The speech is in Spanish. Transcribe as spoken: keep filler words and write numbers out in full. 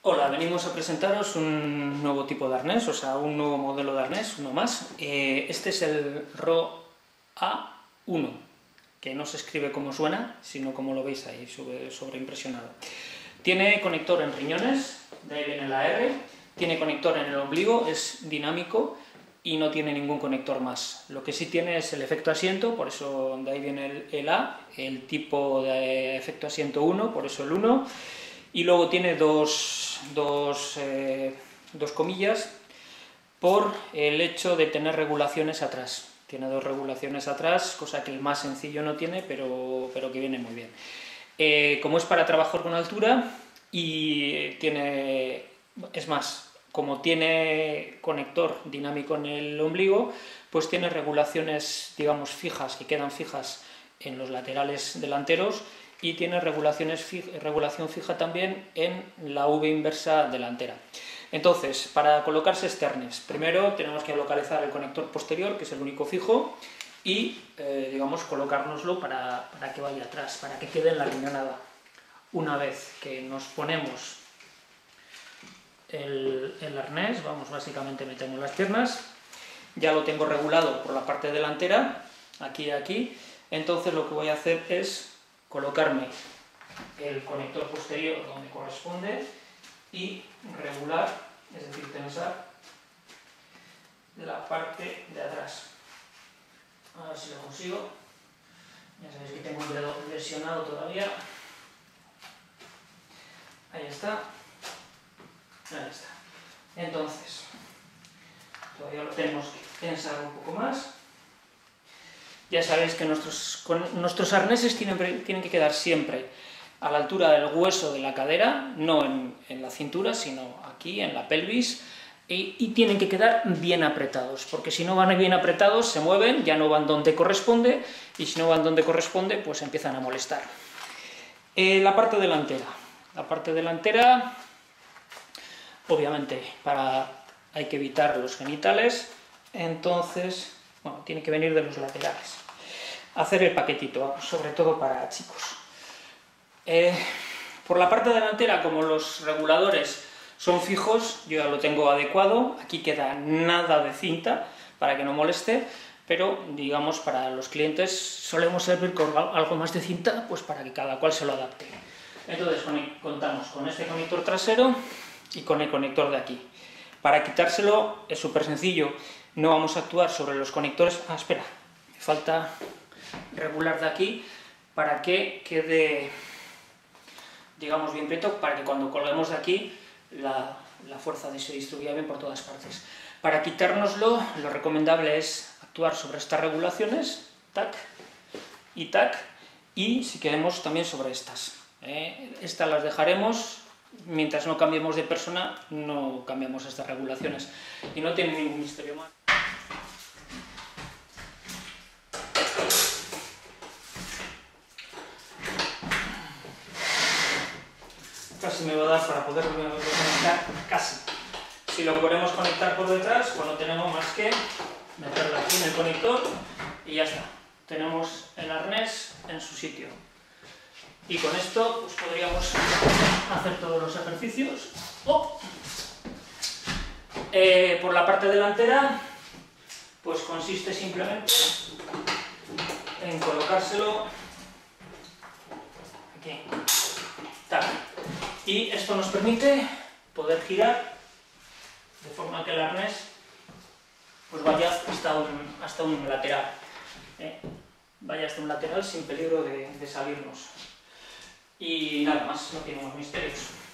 Hola, venimos a presentaros un nuevo tipo de arnés, o sea, un nuevo modelo de arnés, uno más. Eh, este es el R O A uno, que no se escribe como suena, sino como lo veis ahí, sobre, sobreimpresionado. Tiene conector en riñones, de ahí viene la R, tiene conector en el ombligo, es dinámico y no tiene ningún conector más. Lo que sí tiene es el efecto asiento, por eso de ahí viene el, el A, el tipo de efecto asiento uno, por eso el uno, y luego tiene dos, dos, eh, dos comillas por el hecho de tener regulaciones atrás. Tiene dos regulaciones atrás, cosa que el más sencillo no tiene, pero, pero que viene muy bien. Eh, como es para trabajar con altura, y tiene, es más, como tiene conector dinámico en el ombligo, pues tiene regulaciones, digamos, fijas, que quedan fijas en los laterales delanteros, y tiene regulaciones fija, regulación fija también en la V inversa delantera. Entonces, para colocarse este arnés, primero tenemos que localizar el conector posterior, que es el único fijo, y, eh, digamos, colocárnoslo para, para que vaya atrás, para que quede en la riñonada. Una vez que nos ponemos el, el arnés, vamos, básicamente metemos las piernas, ya lo tengo regulado por la parte delantera, aquí y aquí, entonces lo que voy a hacer es colocarme el conector posterior donde corresponde y regular, es decir, tensar la parte de atrás. A ver si lo consigo. Ya sabéis que tengo un dedo lesionado todavía. Ahí está. Ahí está. Entonces, todavía lo tenemos que tensar un poco más. Ya sabéis que nuestros, con, nuestros arneses tienen, tienen que quedar siempre a la altura del hueso de la cadera, no en, en la cintura, sino aquí, en la pelvis, y, y tienen que quedar bien apretados, porque si no van bien apretados, se mueven, ya no van donde corresponde, y si no van donde corresponde, pues empiezan a molestar. Eh, la parte delantera. La parte delantera, obviamente, para, hay que evitar los genitales, entonces, bueno, tiene que venir de los laterales. Hacer el paquetito, sobre todo para chicos. Eh, por la parte delantera, como los reguladores son fijos, yo ya lo tengo adecuado, aquí queda nada de cinta para que no moleste, pero digamos para los clientes solemos servir con algo más de cinta, pues para que cada cual se lo adapte. Entonces contamos con este conector trasero y con el conector de aquí. Para quitárselo es súper sencillo, no vamos a actuar sobre los conectores. Ah, espera, me falta regular de aquí para que quede, digamos, bien preto, para que cuando colguemos de aquí la, la fuerza se distribuya bien por todas partes. Para quitárnoslo, lo recomendable es actuar sobre estas regulaciones, tac y tac, y si queremos también sobre estas. ¿eh? Estas las dejaremos, mientras no cambiemos de persona, no cambiamos estas regulaciones, y no tiene ningún misterio más. Casi me va a dar para poder conectar, casi. Si lo queremos conectar por detrás, pues no tenemos más que meterlo aquí en el conector y ya está. Tenemos el arnés en su sitio. Y con esto pues podríamos hacer todos los ejercicios. Oh. Eh, por la parte delantera, pues consiste simplemente en colocárselo aquí. Tac. Y esto nos permite poder girar de forma que el arnés pues vaya hasta un, hasta un lateral, ¿eh? vaya hasta un lateral sin peligro de, de salirnos. Y nada más, no tiene más misterios.